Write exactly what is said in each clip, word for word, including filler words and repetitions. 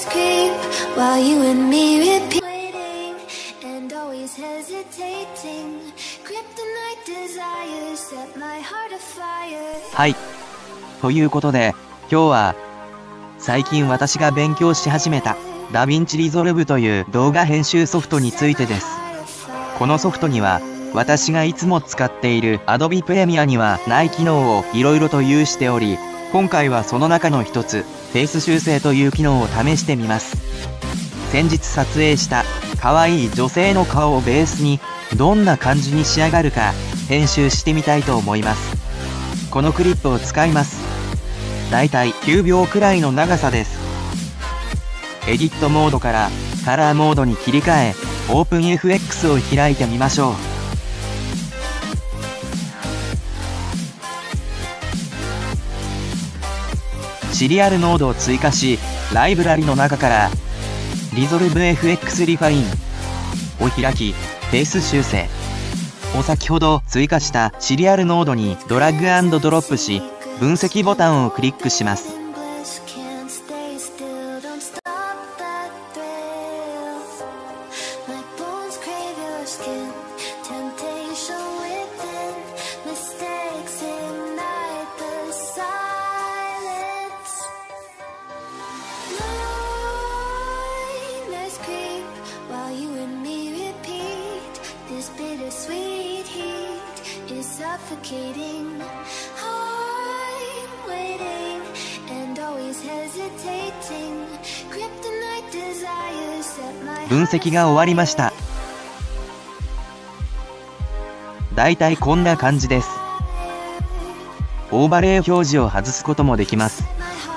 Nightmares creep while you and me repeat, waiting and always hesitating. Kryptonite desires set my heart afire. はい。ということで、今日は、最近私が勉強し始めた、ダヴィンチリゾルブという動画編集ソフトについてです。このソフトには、私がいつも使っている Adobe Premiere にはない機能をいろいろと有しており、今回はその中の一つ、フェイス修正という機能を試してみます。先日撮影した可愛い女性の顔をベースにどんな感じに仕上がるか編集してみたいと思います。このクリップを使います。だいたいきゅうびょうくらいの長さです。エディットモードからカラーモードに切り替え、オープンエフエックス を開いてみましょう。シリアルノードを追加し、ライブラリの中から Resolve エフエックス Refine を開き、フェイス修正を先ほど追加したシリアルノードにドラッグ&ドロップし、分析ボタンをクリックします。 Bittersweet heat is suffocating. I'm waiting and always hesitating. Kryptonite desires set my 分析が終わりました。だいたいこんな感じです。オーバーレイ表示を外すこともできます。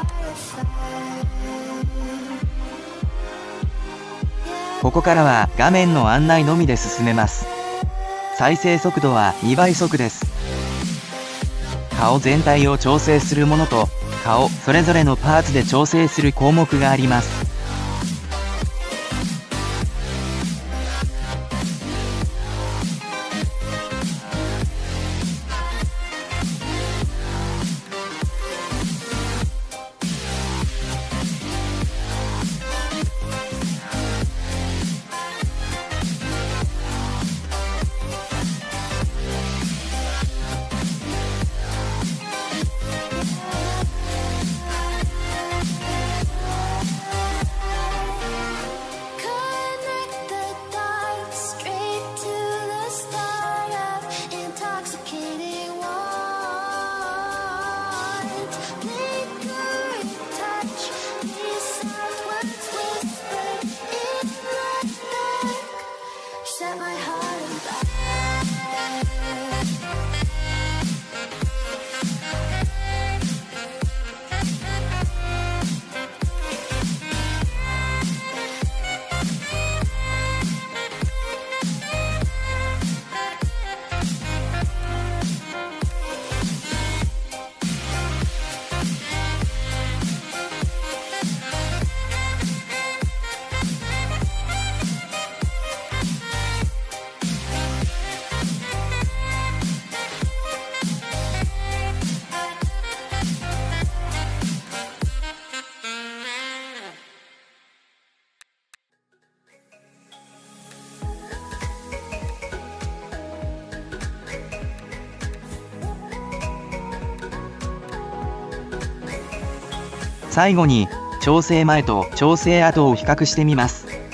ここからは画面の案内のみで進めます。再生速度はにばい速です。顔全体を調整するものと、顔それぞれのパーツで調整する項目があります。最後に調整前と調整後を比較してみます。